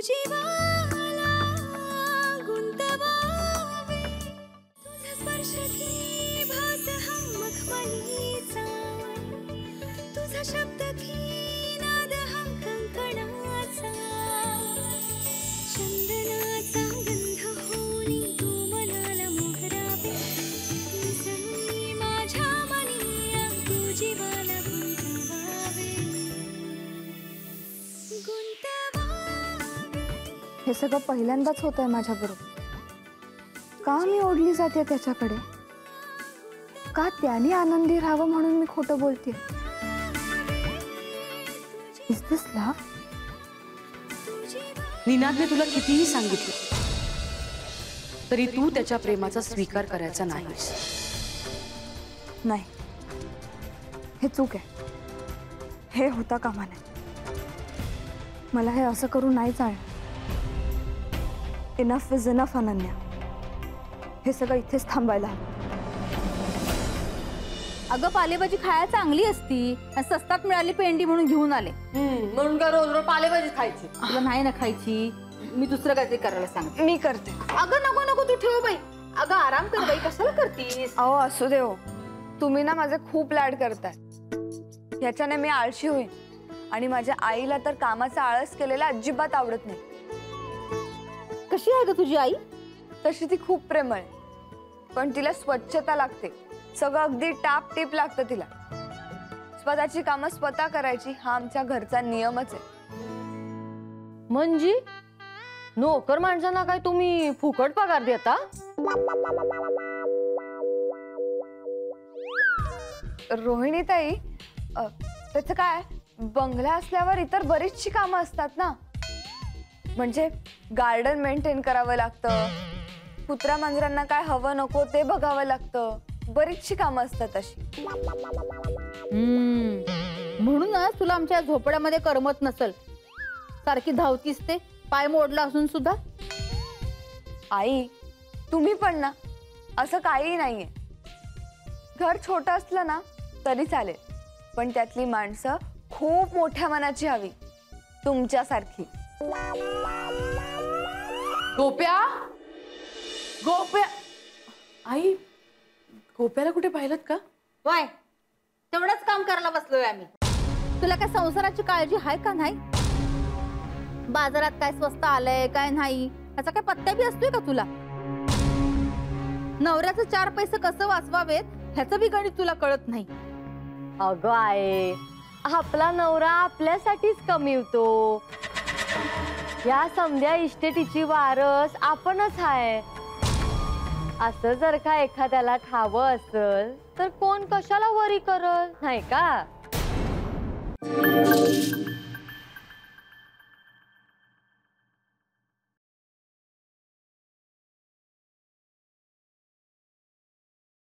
जीवाला गुंतवावे तुझा स्पर्श की भास हा मखमलीचा तुझा शब्द की नाद हा कंकणाचा चंदनाचा गंध होनी तू मनाला मोहरावे मिसळून माझ्या मनी तू जीवाला गुंतवावे हे सगळं पहिल्यांदाच होत आहे माझ्याबरोबर. का मी ओढली जाते त्याच्याकडे? का त्याने आनंदी राहावं म्हणून मी खोटं बोलते? Is this love? निनादने तुला कितीही सांगितलं तरी तू त्याच्या प्रेमाचा स्वीकार करायचा नाहीस. नाही, हे चूक आहे. हे होता कामा नये. मला हे असं करून नाही चालणार. Enough is enough Ananya. हे सगळं इथेच थांबायला हवं. अगं पालेभाजी खायला चांगली असती. स्वस्तात मिळाली पेंडी म्हणून घेऊन आले. म्हणून का रोज रोज पालेभाजी खायची? तुला नाही ना खायची, मी दुसरं काहीतरी करायला सांगते. मी करते. अगं नको नको तू ठेव बाई. अगं आराम कर बाई, कशाला करतीस? अहो असू दे हो. तुम्ही ना माझे खूप लाड करताय. ह्याच्याने मी आळशी होईन आणि माझ्या आईला तर कामाचा आळस केलेला अजिबात आवडत नाही. कशी आहे ग तुझी आई? तशी ती खूप प्रेमळ आहे, पण तिला स्वच्छता लागते. सगळं अगदी टाप टीप लागतं तिला. स्वतःची कामं स्वतः करायची हा आमच्या घरचा नियमच आहे. म्हणजे नोकर माणसांना काय तुम्ही फुकट पगार देता? रोहिणी ताई, त्याचं काय, बंगला असल्यावर इतर बरीचशी कामं असतात ना. म्हणजे गार्डन मेंटेन करावं लागतं, कुत्रा मांजरांना काय हवं नको ते बघावं लागतं. बरीचशी कामं असतात अशी. म्हणूनच तुला आमच्या झोपड्यामध्ये करमत नसल. सारखी धावतीस ते पाय मोडला असून सुद्धा. आई तुम्ही पण ना, असं काही नाहीये. घर छोटं असलं ना तरी चालेल, पण त्यातली माणसं खूप मोठ्या मनाची हवी, तुमच्यासारखी. गोप्या, गोप्या. आई, गोप्याला कुठे पाहिलं का? वाय तेवढंच काम करायला बसलोय आम्ही. तुला काय संसाराची काळजी आहे का नाही? बाजारात काय स्वस्त आलंय काय नाही याचा काय पत्ता बी असतोय का तुला? नवऱ्याचं 4 पैसे कसं वाचवावेत ह्याचं बी गणित तुला कळत नाही. अगं आहे, आपला नवरा आपल्यासाठीच कमीवतो. या समध्या इस्टेटीची वारस आपणच आहे. असं जर का एखाद्याला ठावं असेल तर कोण कशाला वरी करल, नाही का?